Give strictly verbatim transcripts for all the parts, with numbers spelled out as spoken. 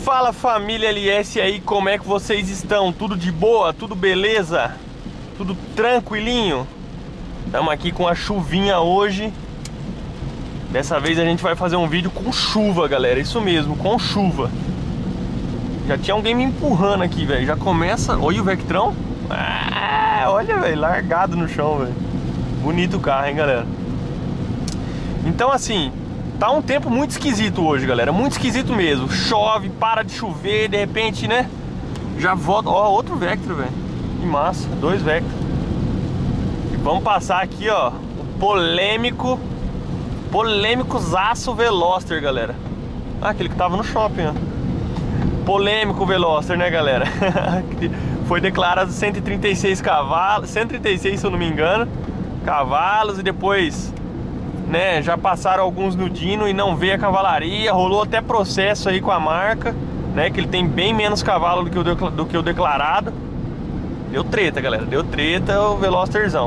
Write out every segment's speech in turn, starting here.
Fala família L S aí, como é que vocês estão? Tudo de boa? Tudo beleza? Tudo tranquilinho? Estamos aqui com a chuvinha hoje. Dessa vez a gente vai fazer um vídeo com chuva, galera. Isso mesmo, com chuva. Já tinha alguém me empurrando aqui, velho. Já começa... Olha o Vectrão. Ah, olha, velho, largado no chão, velho. Bonito o carro, hein, galera. Então, assim... Tá um tempo muito esquisito hoje, galera. Muito esquisito mesmo. Chove, para de chover, de repente, né? Já volta. Ó, outro Vectra, velho. Que massa. Dois Vectra. E vamos passar aqui, ó. O polêmico. Polêmico Zaço Veloster, galera. Ah, aquele que tava no shopping, ó. Polêmico Veloster, né, galera? Foi declarado cento e trinta e seis cavalos. cento e trinta e seis, se eu não me engano. Cavalos e depois... né, já passaram alguns no Dino e não veio a cavalaria, rolou até processo aí com a marca, né, que ele tem bem menos cavalo do que o, do que o declarado. Deu treta, galera, deu treta o Velosterzão.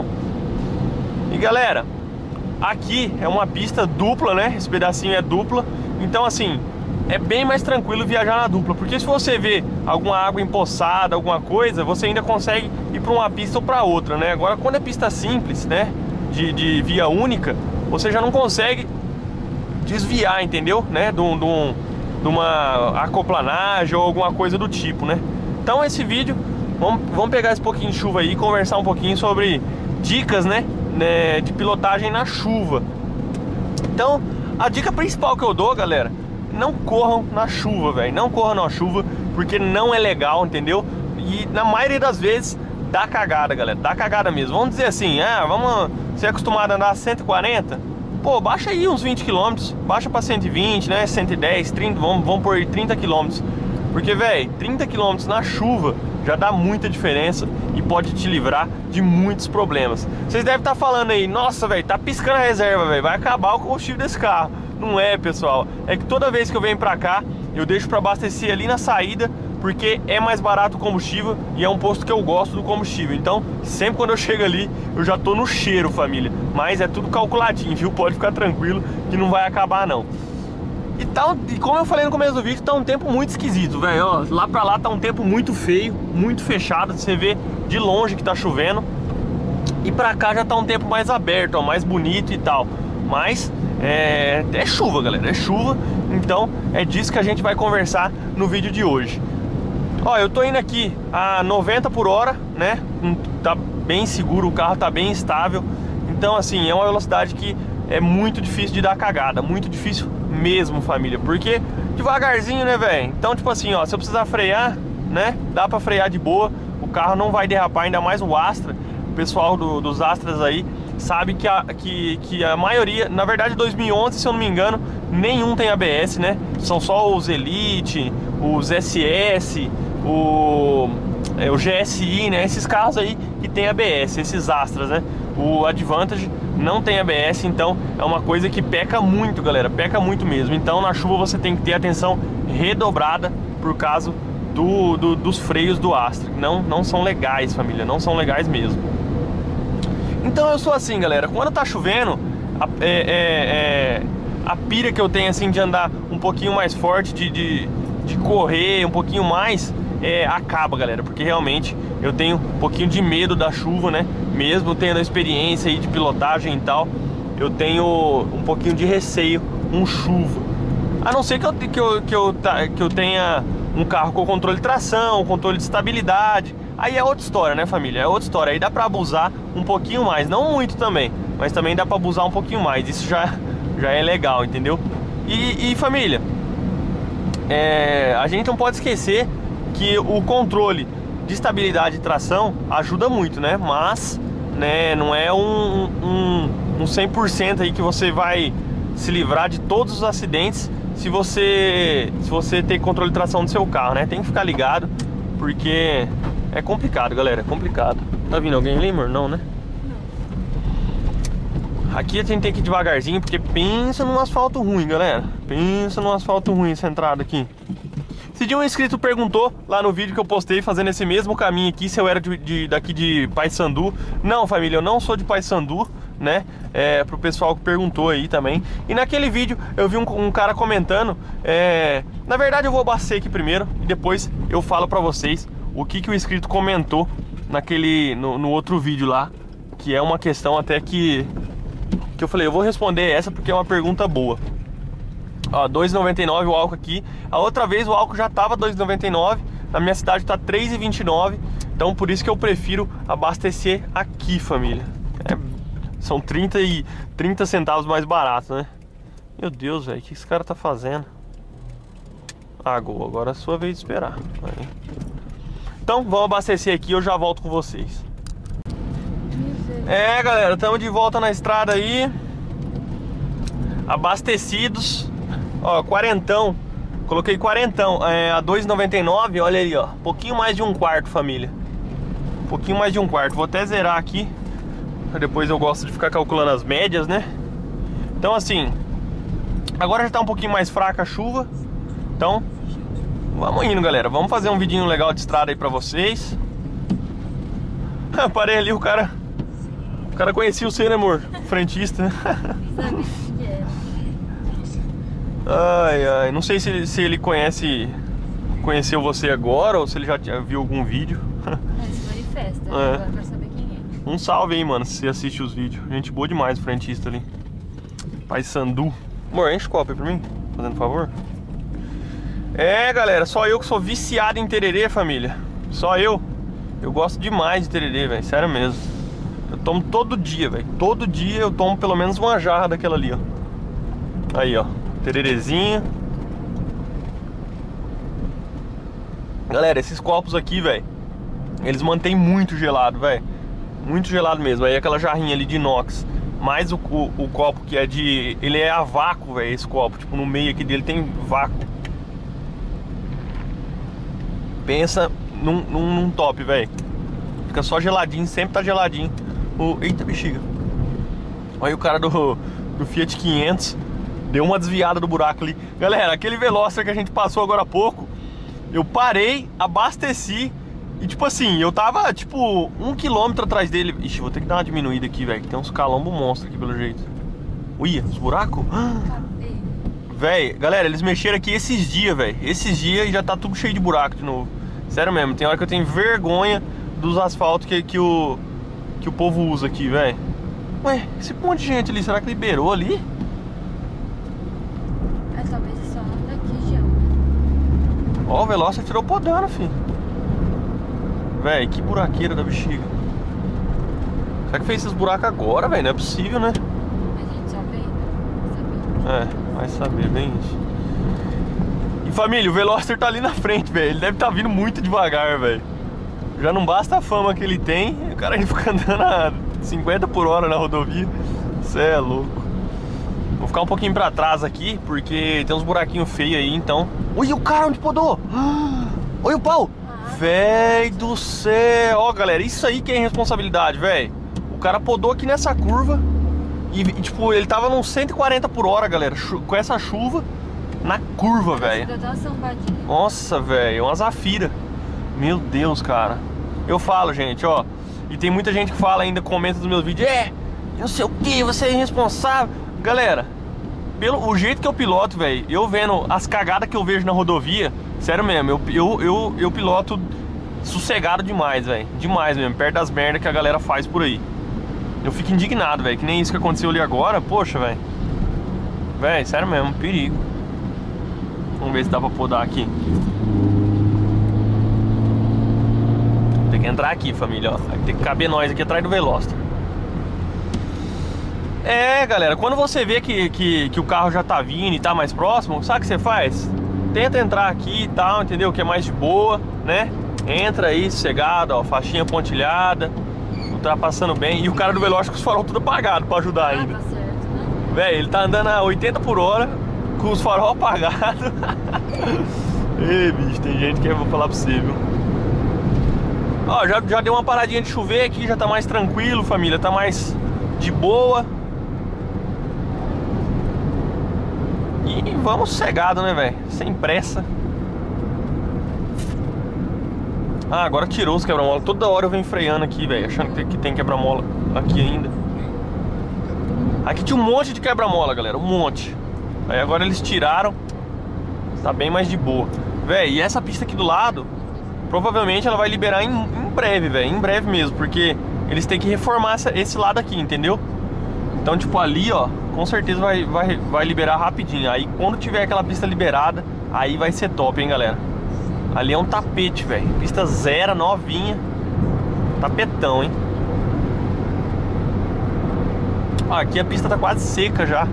E galera, aqui é uma pista dupla, né, esse pedacinho é dupla, então assim, é bem mais tranquilo viajar na dupla, porque se você vê alguma água empoçada, alguma coisa, você ainda consegue ir para uma pista ou para outra, né. Agora quando é pista simples, né, de, de via única, você já não consegue desviar, entendeu? Né? De, um, de, um, de uma acoplanagem ou alguma coisa do tipo, né? Então esse vídeo, vamos, vamos pegar esse pouquinho de chuva aí e conversar um pouquinho sobre dicas, né? né? De pilotagem na chuva. Então, a dica principal que eu dou, galera, não corram na chuva, velho. Não corram na chuva, porque não é legal, entendeu? E na maioria das vezes... dá cagada, galera, dá cagada mesmo. Vamos dizer assim, ah, vamos ser acostumado a andar a cento e quarenta. Pô, baixa aí uns vinte quilômetros. Baixa pra cento e vinte, né, cento e dez, trinta, vamos, vamos por trinta quilômetros. Porque, velho, trinta quilômetros na chuva já dá muita diferença e pode te livrar de muitos problemas. Vocês devem estar falando aí, nossa, velho, tá piscando a reserva, velho, vai acabar o combustível desse carro. Não é, pessoal, é que toda vez que eu venho pra cá, eu deixo pra abastecer ali na saída, porque é mais barato o combustível e é um posto que eu gosto do combustível. Então, sempre quando eu chego ali, eu já tô no cheiro, família. Mas é tudo calculadinho, viu? Pode ficar tranquilo que não vai acabar, não. E, tá, e como eu falei no começo do vídeo, tá um tempo muito esquisito, velho. Lá pra lá tá um tempo muito feio, muito fechado. Você vê de longe que tá chovendo. E pra cá já tá um tempo mais aberto, ó, mais bonito e tal. Mas é, é chuva, galera, é chuva. Então é disso que a gente vai conversar no vídeo de hoje. Ó, eu tô indo aqui a noventa por hora, né? Tá bem seguro, o carro tá bem estável. Então, assim, é uma velocidade que é muito difícil de dar cagada. Muito difícil mesmo, família. Porque devagarzinho, né, velho? Então, tipo assim, ó, se eu precisar frear, né? Dá pra frear de boa. O carro não vai derrapar, ainda mais o Astra. O pessoal do, dos Astras aí sabe que a, que, que a maioria... Na verdade, dois mil e onze, se eu não me engano, nenhum tem A B S, né? São só os Elite, os S S... O, é, o G S I, né? Esses carros aí que tem A B S, esses Astras, né? O Advantage não tem A B S, então é uma coisa que peca muito, galera. Peca muito mesmo. Então na chuva você tem que ter atenção redobrada por causa do, do, dos freios do Astra. Não, não são legais, família. Não são legais mesmo. Então eu sou assim, galera. Quando tá chovendo, a, é, é, é, a pira que eu tenho assim de andar um pouquinho mais forte, de, de, de correr um pouquinho mais... É, acaba, galera, porque realmente eu tenho um pouquinho de medo da chuva, né? Mesmo tendo a experiência aí de pilotagem e tal, eu tenho um pouquinho de receio com chuva. A não ser que eu, que eu, que eu, que eu tenha um carro com controle de tração, controle de estabilidade. Aí é outra história, né, família? É outra história. Aí dá pra abusar um pouquinho mais, não muito também, mas também dá pra abusar um pouquinho mais. Isso já, já é legal, entendeu? E, e família, é, a gente não pode esquecer que o controle de estabilidade e tração ajuda muito, né? Mas, né, não é um, um, um cem por cento aí que você vai se livrar de todos os acidentes se você, se você ter controle de tração do seu carro, né? Tem que ficar ligado, porque é complicado, galera, é complicado. Tá vindo alguém ali, amor? Não, né? Não. Aqui a gente tem que ir devagarzinho, porque pensa num asfalto ruim, galera. Pensa num asfalto ruim essa entrada aqui. Esse dia um inscrito perguntou lá no vídeo que eu postei fazendo esse mesmo caminho aqui, se eu era de, de, daqui de Paissandu. Não, família, eu não sou de Paissandu, né? É, pro pessoal que perguntou aí também. E naquele vídeo eu vi um, um cara comentando, é... na verdade eu vou abastecer aqui primeiro e depois eu falo pra vocês o que que o inscrito comentou naquele, no, no outro vídeo lá, que é uma questão até que que eu falei, eu vou responder essa porque é uma pergunta boa. Ó, dois e noventa e nove o álcool aqui. A outra vez o álcool já tava dois e noventa e nove, na minha cidade tá três e vinte e nove. Então por isso que eu prefiro abastecer aqui, família. É, são trinta, e, trinta centavos mais barato, né? Meu Deus, velho, o que esse cara tá fazendo? Ah, Gol, agora é a sua vez de esperar. Aí. Então vamos abastecer aqui e eu já volto com vocês. É, galera, estamos de volta na estrada aí. Abastecidos. Ó, quarentão. Coloquei quarentão é, a dois e noventa e nove, olha aí, ó. Pouquinho mais de um quarto, família. Um pouquinho mais de um quarto. Vou até zerar aqui. Depois eu gosto de ficar calculando as médias, né? Então assim, agora já tá um pouquinho mais fraca a chuva. Então, vamos indo, galera. Vamos fazer um vidinho legal de estrada aí pra vocês. Parei ali, o cara... O cara conhecia você, né, amor? Frentista. Sabe o que é? Ai, ai. Não sei se, se ele conhece... Conheceu você agora ou se ele já viu algum vídeo. É, se manifesta. É. Agora eu quero saber quem é. Um salve aí, mano, se você assiste os vídeos. Gente boa demais o frentista ali. Pai Sandu. Amor, enche o copo aí pra mim, fazendo favor. É, galera, só eu que sou viciado em tererê, família. Só eu. Eu gosto demais de tererê, velho, sério mesmo. Eu tomo todo dia, velho. Todo dia eu tomo pelo menos uma jarra daquela ali, ó. Aí, ó, tererezinho. Galera, esses copos aqui, velho, eles mantêm muito gelado, velho. Muito gelado mesmo. Aí aquela jarrinha ali de inox, mais o, o, o copo que é de... Ele é a vácuo, velho, esse copo. Tipo, no meio aqui dele tem vácuo. Pensa num, num, num top, velho. Fica só geladinho, sempre tá geladinho. O... Eita, bexiga. Olha o cara do, do Fiat quinhentos. Deu uma desviada do buraco ali. Galera, aquele Veloster que a gente passou agora há pouco, eu parei, abasteci. E tipo assim, eu tava tipo um quilômetro atrás dele. Ixi, vou ter que dar uma diminuída aqui, velho. Tem uns calombos monstros aqui pelo jeito. Uia, os buracos? Véi, galera, eles mexeram aqui esses dias, velho. Esses dias e já tá tudo cheio de buraco de novo. Sério mesmo, tem hora que eu tenho vergonha dos asfaltos que, que, o, que o povo usa aqui, velho. Ué, esse monte de gente ali, será que liberou ali? É, talvez só daqui já. Ó, o Veloster tirou podando, filho. Véi, que buraqueira da bexiga. Será que fez esses buracos agora, velho? Não é possível, né? A gente só vê, né? É, vai saber, bem isso. E família, o Veloster tá ali na frente, velho. Ele deve tá vindo muito devagar, velho. Já não basta a fama que ele tem, o cara fica andando a cinquenta por hora na rodovia. Cê é louco. Vou ficar um pouquinho pra trás aqui, porque tem uns buraquinhos feios aí, então... Ui, o cara onde podou? Olha o pau! Véi do céu! Ó, galera, isso aí que é irresponsabilidade, velho. O cara podou aqui nessa curva e, e, tipo, ele tava num cento e quarenta por hora, galera, com essa chuva na curva, velho. Nossa, velho, uma zafira. Meu Deus, cara. Eu falo, gente, ó. E tem muita gente que fala ainda, comenta nos meus vídeos: é, não sei o que, você é irresponsável. Galera, pelo o jeito que eu piloto, velho, eu vendo as cagadas que eu vejo na rodovia, sério mesmo, eu, eu, eu, eu piloto sossegado demais, velho. Demais mesmo, perto das merdas que a galera faz por aí. Eu fico indignado, velho, que nem isso que aconteceu ali agora. Poxa, velho. Velho, sério mesmo, perigo. Vamos ver se dá pra podar aqui. Tem que entrar aqui, família, ó. Vai ter que caber nós aqui atrás do Veloster. É, galera, quando você vê que, que, que o carro já tá vindo e tá mais próximo, sabe o que você faz? Tenta entrar aqui e tal, entendeu? Que é mais de boa, né? Entra aí, sossegado, ó, faixinha pontilhada, ultrapassando bem. E o cara do Veloster com os farol tudo apagado pra ajudar ainda. Ah, tá certo, né? Véi, ele tá andando a oitenta por hora com os farol apagados. Ei, bicho, tem gente que eu vou falar pra você, viu? Ó, já, já deu uma paradinha de chover aqui, já tá mais tranquilo, família, tá mais de boa. E vamos sossegado, né, velho? Sem pressa. Ah, agora tirou os quebra-mola. Toda hora eu venho freando aqui, velho, achando que tem, que tem quebra-mola aqui ainda. Aqui tinha um monte de quebra-mola, galera, um monte. Aí agora eles tiraram. Tá bem mais de boa. Véi, e essa pista aqui do lado, provavelmente ela vai liberar em, em breve, velho. Em breve mesmo, porque eles têm que reformar essa, esse lado aqui, entendeu? Então, tipo, ali, ó, com certeza vai, vai, vai liberar rapidinho. Aí, quando tiver aquela pista liberada, aí vai ser top, hein, galera. Ali é um tapete, velho. Pista zero, novinha. Tapetão, hein. Ó, aqui a pista tá quase seca já.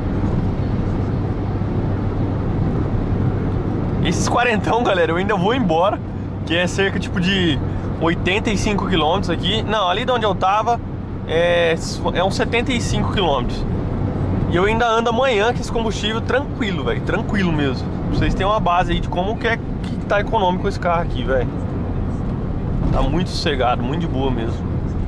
Esses quarentão, galera, eu ainda vou embora, que é cerca tipo de oitenta e cinco quilômetros aqui. Não, ali de onde eu tava é, é uns setenta e cinco quilômetros. E eu ainda ando amanhã com esse combustível tranquilo, velho. Tranquilo mesmo. Pra vocês terem uma base aí de como que, é, que tá econômico esse carro aqui, velho. Tá muito sossegado, muito de boa mesmo.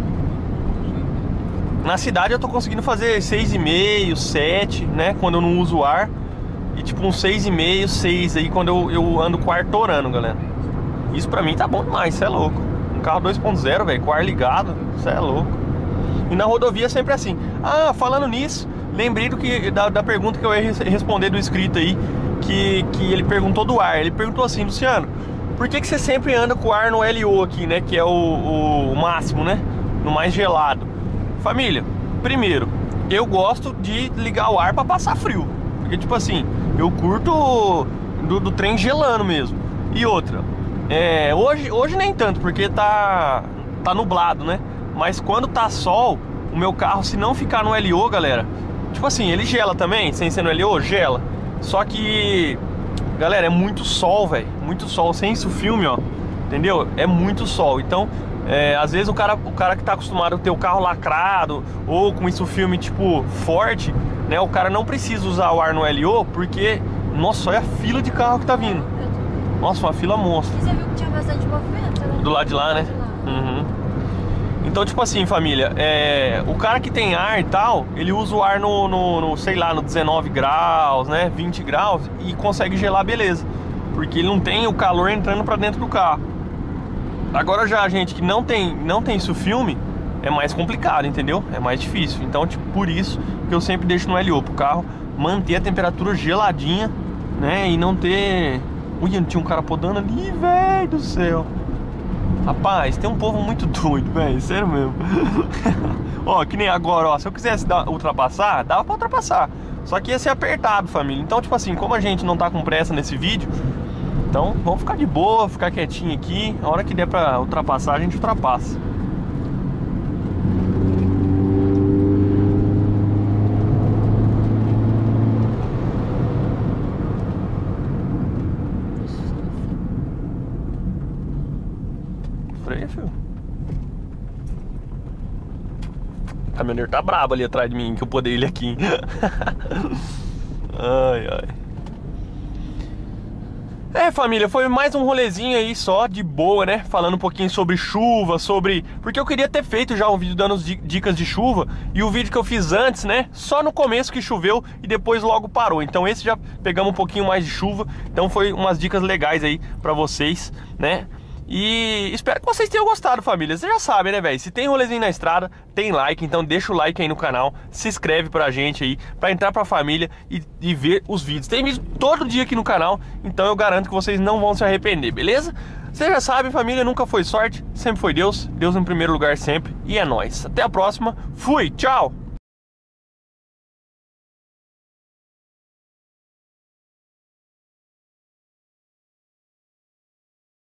Na cidade eu tô conseguindo fazer seis e meio, sete, né? Quando eu não uso o ar. E tipo uns seis e meio, seis aí quando eu, eu ando com o ar torando, galera. Isso pra mim tá bom demais, cê é louco. Um carro dois ponto zero, velho, com o ar ligado, cê é louco. E na rodovia é sempre assim. Ah, falando nisso, lembrei do que, da, da pergunta que eu ia responder do inscrito aí, que, que ele perguntou do ar. Ele perguntou assim: Luciano, por que que você sempre anda com o ar no L O aqui, né? Que é o, o, o máximo, né? No mais gelado. Família, primeiro, eu gosto de ligar o ar pra passar frio. Porque tipo assim, eu curto do, do trem gelando mesmo. E outra, é, hoje, hoje nem tanto, porque tá, tá nublado, né? Mas quando tá sol, o meu carro, se não ficar no L O, galera, tipo assim, ele gela também, sem ser no L O, gela. Só que, galera, é muito sol, velho. Muito sol, sem isso filme, ó. Entendeu? É muito sol. Então, é, às vezes o cara, o cara que tá acostumado a ter o carro lacrado, ou com isso filme, tipo, forte, né? O cara não precisa usar o ar no L O, porque, nossa, olha a fila de carro que tá vindo. Nossa, uma fila monstra. E você viu que tinha bastante movimento, né? Do lado de lá, né? Uhum. Então, tipo assim, família, é, o cara que tem ar e tal, ele usa o ar no, no, no, sei lá, no dezenove graus, né? vinte graus, e consegue gelar, beleza. Porque ele não tem o calor entrando pra dentro do carro. Agora já a gente que não tem, não tem isso filme, é mais complicado, entendeu? É mais difícil. Então, tipo, por isso que eu sempre deixo no L O, pro carro manter a temperatura geladinha, né? E não ter... Ui, não tinha um cara podando ali, velho do céu. Rapaz, tem um povo muito doido, velho, sério mesmo. Ó, que nem agora, ó, se eu quisesse dar, ultrapassar, dava pra ultrapassar. Só que ia ser apertado, família. Então, tipo assim, como a gente não tá com pressa nesse vídeo, então vamos ficar de boa, ficar quietinho aqui. A hora que der pra ultrapassar, a gente ultrapassa. Freia, filho. O caminhoneiro tá brabo ali atrás de mim, que eu podei ele aqui. Ai, ai. É, família, foi mais um rolezinho aí só, de boa, né? Falando um pouquinho sobre chuva, sobre... Porque eu queria ter feito já um vídeo dando dicas de chuva. E o vídeo que eu fiz antes, né? Só no começo que choveu e depois logo parou. Então esse já pegamos um pouquinho mais de chuva. Então foi umas dicas legais aí pra vocês, né? E espero que vocês tenham gostado, família. Vocês já sabem, né, velho? Se tem rolezinho na estrada, tem like. Então deixa o like aí no canal. Se inscreve pra gente aí, pra entrar pra família e, e ver os vídeos. Tem vídeo todo dia aqui no canal. Então eu garanto que vocês não vão se arrepender, beleza? Vocês já sabem, família, nunca foi sorte, sempre foi Deus. Deus em primeiro lugar sempre. E é nóis. Até a próxima. Fui, tchau!